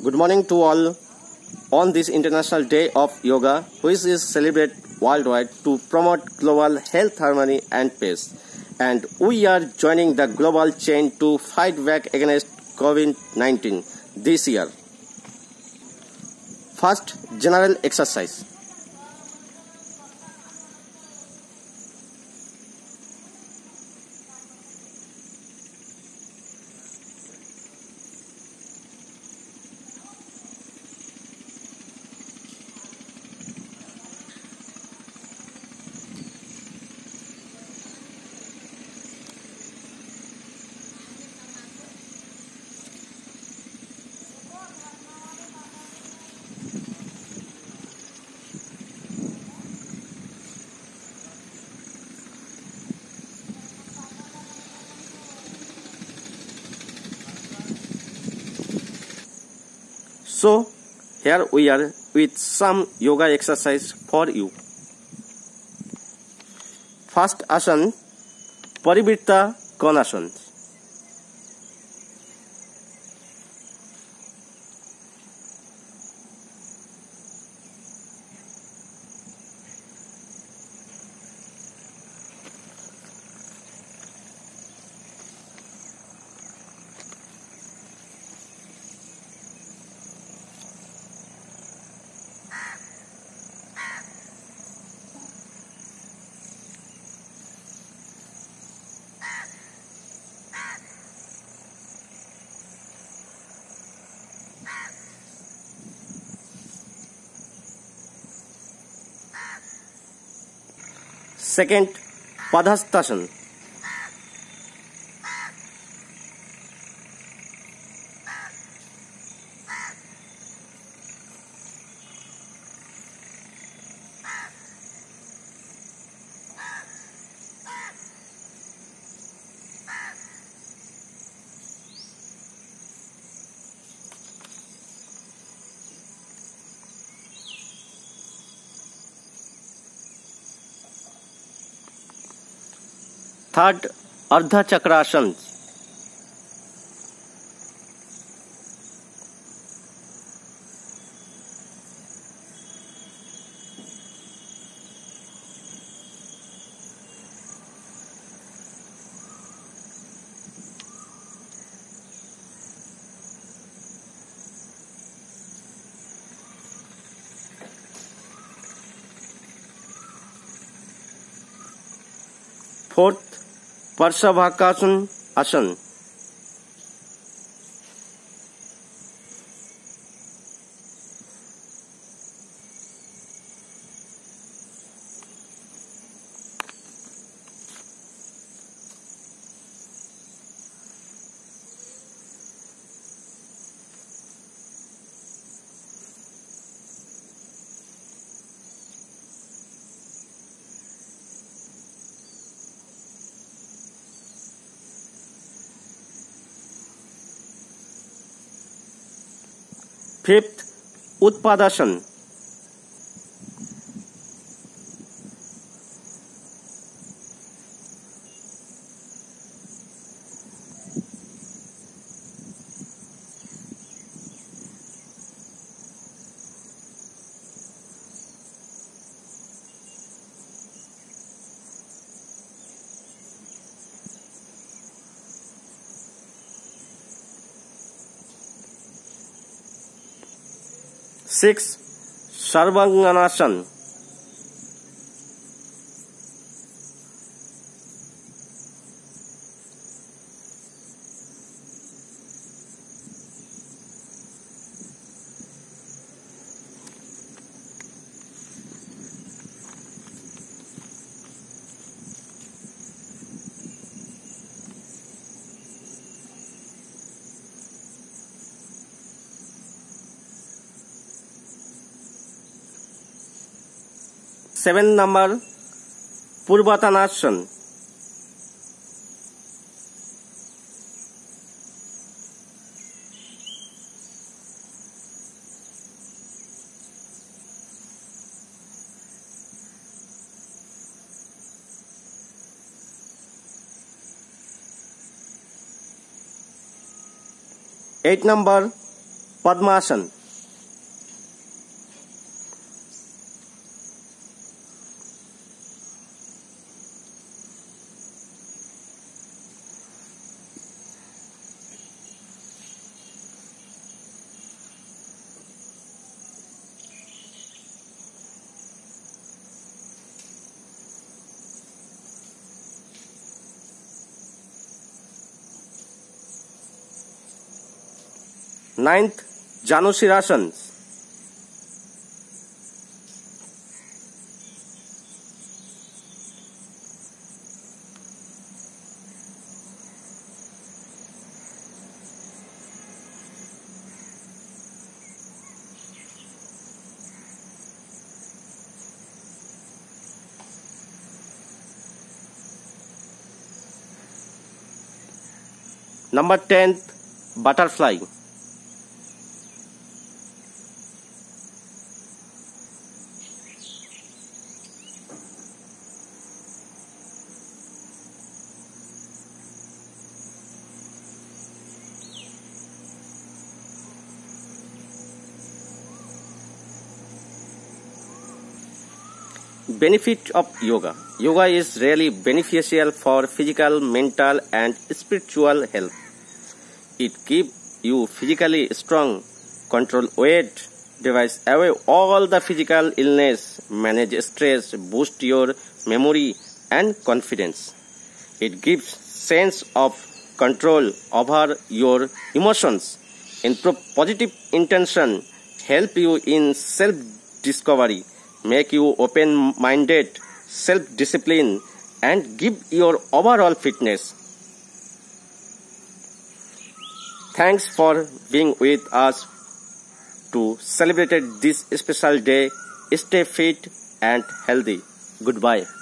Good morning to all on this International Day of Yoga, which is celebrated worldwide to promote global health, harmony and peace. And we are joining the global chain to fight back against COVID-19 this year. First, general exercise. So, here we are with some yoga exercise for you. First asana, Parivrtta Konasana. Second, Padhastasana. Third, Ardha Chakrasana. Fourth, Parsavakasana Asana. Fifth, Utpadasana. Six, Sarvanganasana. Seven number, Purvatanasana. Eight number, Padmasana. Ninth, Janushirasana. Number 10th, butterfly. Benefit of yoga. Yoga is really beneficial for physical, mental and spiritual health. It keeps you physically strong, control weight, drives away all the physical illness, manage stress, boost your memory and confidence. It gives sense of control over your emotions, improve positive intention, help you in self-discovery, make you open-minded, self-discipline and give your overall fitness. Thanks for being with us to celebrate this special day. Stay fit and healthy. Goodbye.